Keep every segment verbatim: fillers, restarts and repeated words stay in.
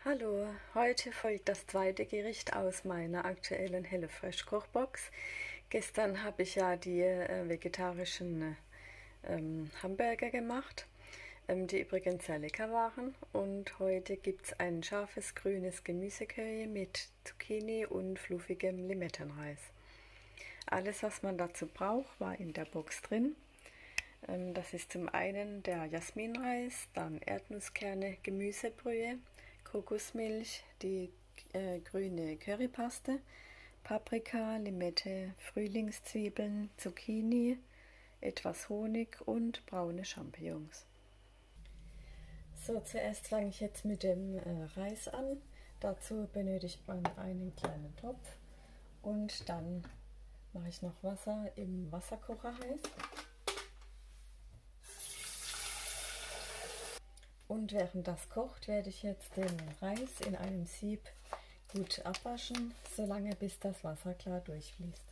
Hallo, heute folgt das zweite Gericht aus meiner aktuellen HelloFresh Kochbox. Gestern habe ich ja die äh, vegetarischen ähm, Hamburger gemacht, ähm, die übrigens sehr lecker waren. Und heute gibt es ein scharfes grünes Gemüsecurry mit Zucchini und fluffigem Limettenreis. Alles, was man dazu braucht, war in der Box drin. Ähm, das ist zum einen der Jasminreis, dann Erdnusskerne, Gemüsebrühe, Kokosmilch, die äh, grüne Currypaste, Paprika, Limette, Frühlingszwiebeln, Zucchini, etwas Honig und braune Champignons. So, zuerst fange ich jetzt mit dem äh, Reis an. Dazu benötigt man einen kleinen Topf und dann mache ich noch Wasser im Wasserkocher heiß. Und während das kocht, werde ich jetzt den Reis in einem Sieb gut abwaschen, solange bis das Wasser klar durchfließt.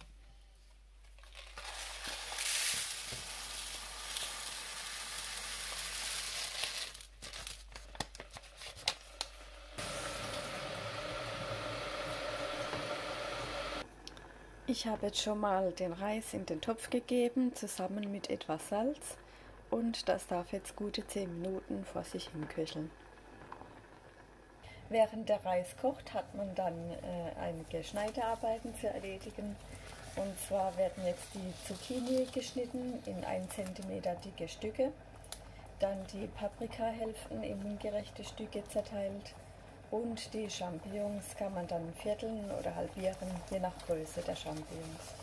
Ich habe jetzt schon mal den Reis in den Topf gegeben, zusammen mit etwas Salz, und das darf jetzt gute zehn Minuten vor sich hin köcheln. Während der Reis kocht, hat man dann äh, einige Schneidearbeiten zu erledigen. Und zwar werden jetzt die Zucchini geschnitten in ein Zentimeter dicke Stücke, dann die Paprikahälften in mundgerechte Stücke zerteilt und die Champignons kann man dann vierteln oder halbieren, je nach Größe der Champignons.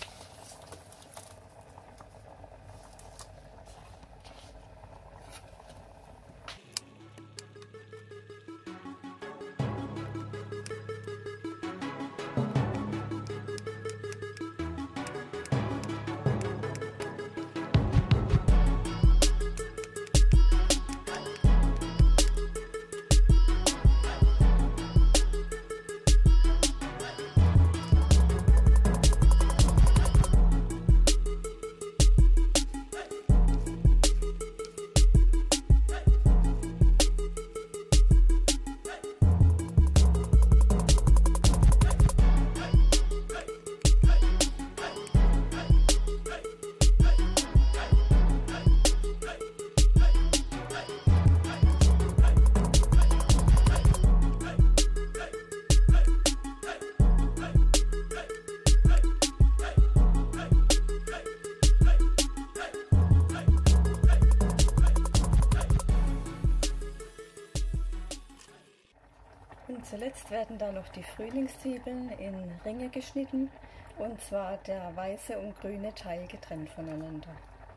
Und zuletzt werden da noch die Frühlingszwiebeln in Ringe geschnitten, und zwar der weiße und grüne Teil getrennt voneinander.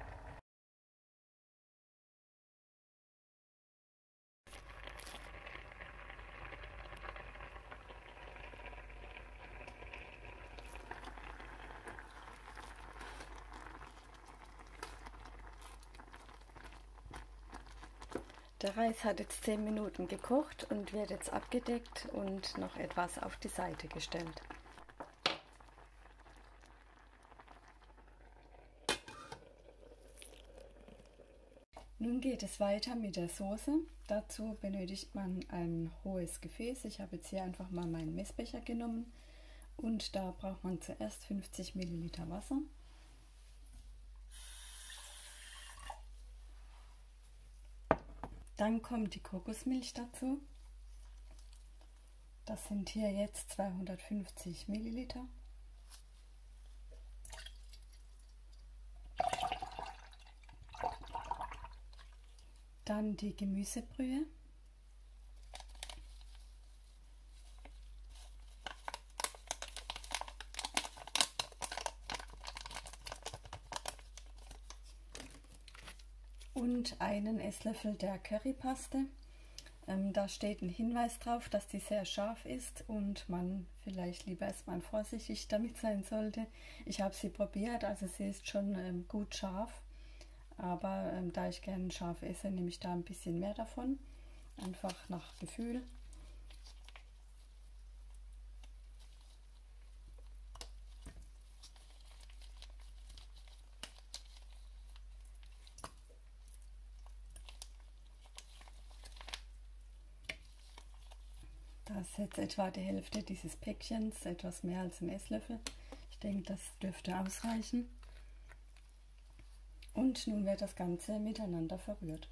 Der Reis hat jetzt zehn Minuten gekocht und wird jetzt abgedeckt und noch etwas auf die Seite gestellt. Nun geht es weiter mit der Soße. Dazu benötigt man ein hohes Gefäß. Ich habe jetzt hier einfach mal meinen Messbecher genommen und da braucht man zuerst fünfzig Milliliter Wasser. Dann kommt die Kokosmilch dazu. Das sind hier jetzt zweihundertfünfzig Milliliter. Dann die Gemüsebrühe. Und einen Esslöffel der Currypaste. Ähm, da steht ein Hinweis drauf, dass die sehr scharf ist und man vielleicht lieber erstmal vorsichtig damit sein sollte. Ich habe sie probiert, also sie ist schon ähm, gut scharf, aber ähm, da ich gerne scharf esse, nehme ich da ein bisschen mehr davon, einfach nach Gefühl. Das ist jetzt etwa die Hälfte dieses Päckchens, etwas mehr als ein Esslöffel. Ich denke, das dürfte ausreichen. Und nun wird das Ganze miteinander verrührt.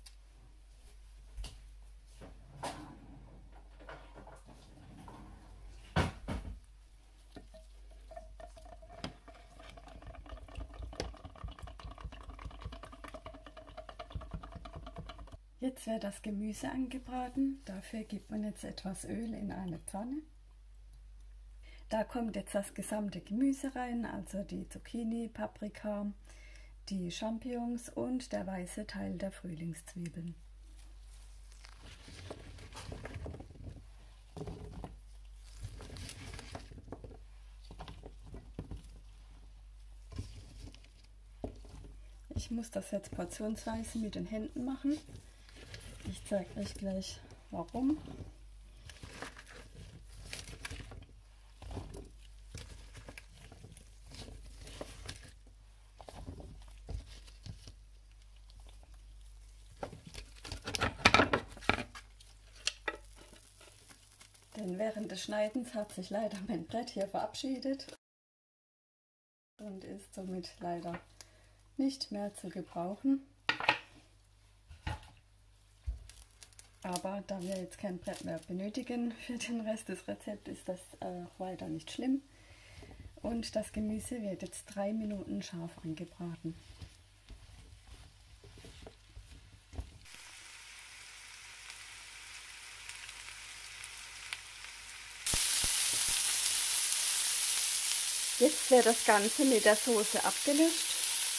Jetzt wird das Gemüse angebraten. Dafür gibt man jetzt etwas Öl in eine Pfanne. Da kommt jetzt das gesamte Gemüse rein, also die Zucchini, Paprika, die Champignons und der weiße Teil der Frühlingszwiebeln. Ich muss das jetzt portionsweise mit den Händen machen. Ich zeige euch gleich warum. Denn während des Schneidens hat sich leider mein Brett hier verabschiedet und ist somit leider nicht mehr zu gebrauchen. Aber da wir jetzt kein Brett mehr benötigen für den Rest des Rezepts, ist das äh, weiter nicht schlimm. Und das Gemüse wird jetzt drei Minuten scharf angebraten. Jetzt wird das Ganze mit der Soße abgelöscht.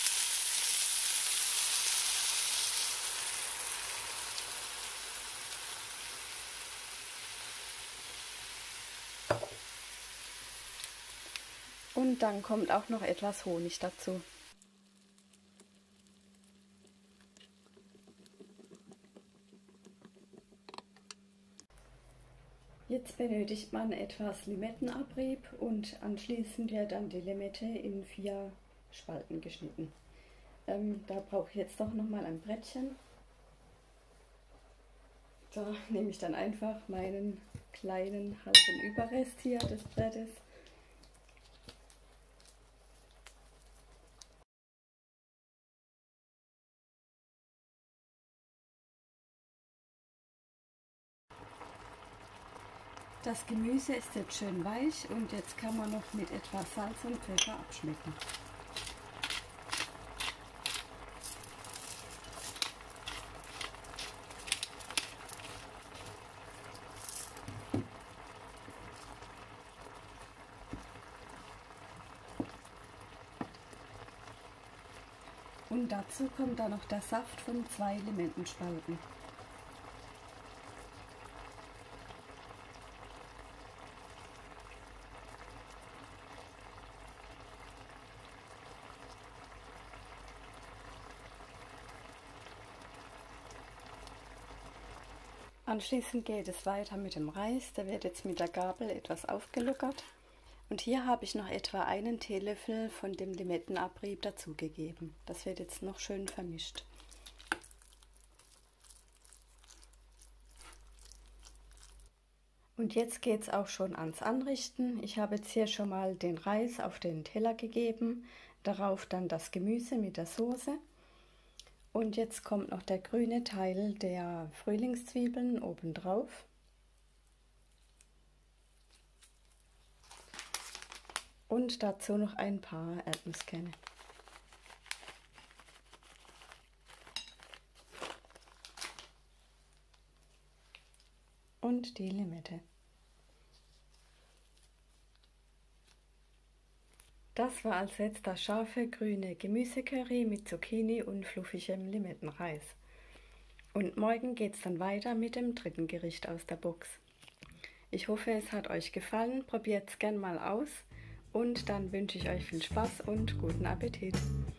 Und dann kommt auch noch etwas Honig dazu. Jetzt benötigt man etwas Limettenabrieb und anschließend wird dann die Limette in vier Spalten geschnitten. Ähm, da brauche ich jetzt doch nochmal ein Brettchen. Da nehme ich dann einfach meinen kleinen halben Überrest hier des Brettes. Das Gemüse ist jetzt schön weich und jetzt kann man noch mit etwas Salz und Pfeffer abschmecken. Und dazu kommt dann noch der Saft von zwei Limettenspalten. Anschließend geht es weiter mit dem Reis. Der wird jetzt mit der Gabel etwas aufgelockert. Und hier habe ich noch etwa einen Teelöffel von dem Limettenabrieb dazugegeben. Das wird jetzt noch schön vermischt. Und jetzt geht es auch schon ans Anrichten. Ich habe jetzt hier schon mal den Reis auf den Teller gegeben, darauf dann das Gemüse mit der Soße. Und jetzt kommt noch der grüne Teil der Frühlingszwiebeln obendrauf. Und dazu noch ein paar Erdnusskerne. Und die Limette. Das war als jetzt das scharfe grüne Gemüsecurry mit Zucchini und fluffigem Limettenreis. Und morgen geht es dann weiter mit dem dritten Gericht aus der Box. Ich hoffe, es hat euch gefallen. Probiert es gern mal aus und dann wünsche ich euch viel Spaß und guten Appetit.